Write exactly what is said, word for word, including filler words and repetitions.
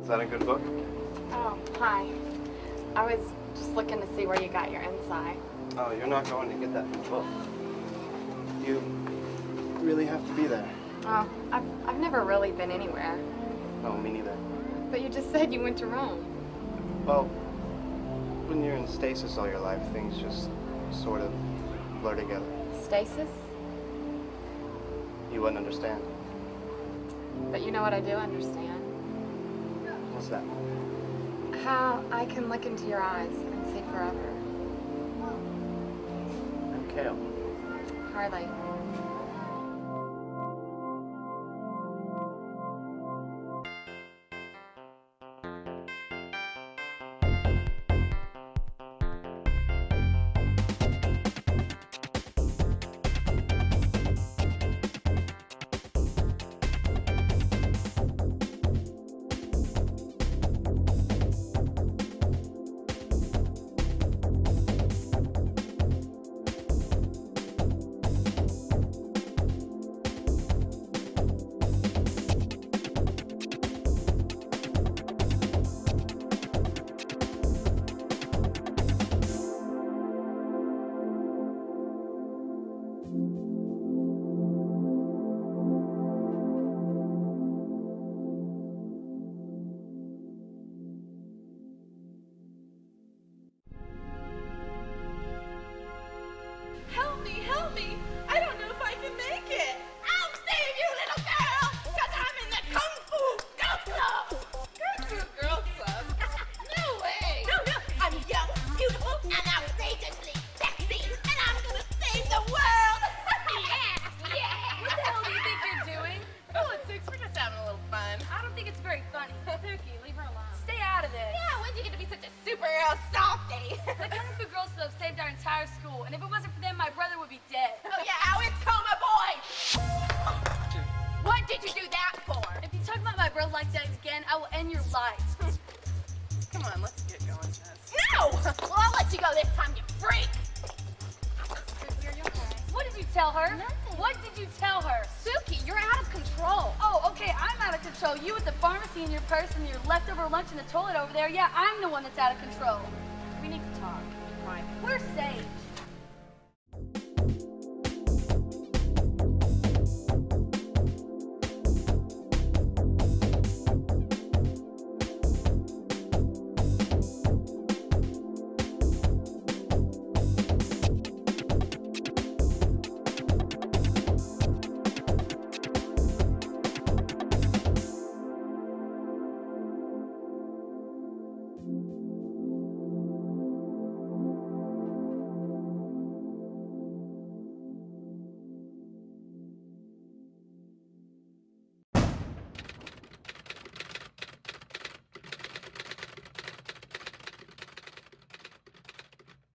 Is that a good book? Oh, hi. I was just looking to see where you got your insight. Oh, you're not going to get that from the book. You really have to be there. Oh, I've, I've never really been anywhere. No, me neither. But you just said you went to Rome. Well, when you're in stasis all your life, things just sort of blur together. Stasis? You wouldn't understand. But you know what I do understand? What's that? How I can look into your eyes and see forever. I'm Kale. Harley. Help me, help me! I don't know if I can make it! I'll save you, little girl! Because I'm in the Kung Fu Girls Club! Kung Fu Girls Club? No way! No, no! I'm young, beautiful, and outrageously sexy! And I'm gonna save the world! Yeah! Yeah! What the hell do you think you're doing? Oh, it's six. We're just having a little fun. I don't think it's very funny. Suki, leave her alone. Stay out of this. Yeah, when did you get to be such a superhero softie? The Kung Fu Girls Club saved our entire school, and if it wasn't for them, my brother would be dead. Oh yeah, how it's Coma Boy! What did you do that for? If you talk about my brother like that again, I will end your life. Come on, let's get going, Jess. No! Well, I'll let you go this time, you freak! Suki, are you okay? What did you tell her? Nothing. What did you tell her? Suki, you're out of control. Oh, okay, I'm out of control. You at the pharmacy in your purse and your leftover lunch in the toilet over there. Yeah, I'm the one that's out of control. We need to talk. Right. Where's Sage?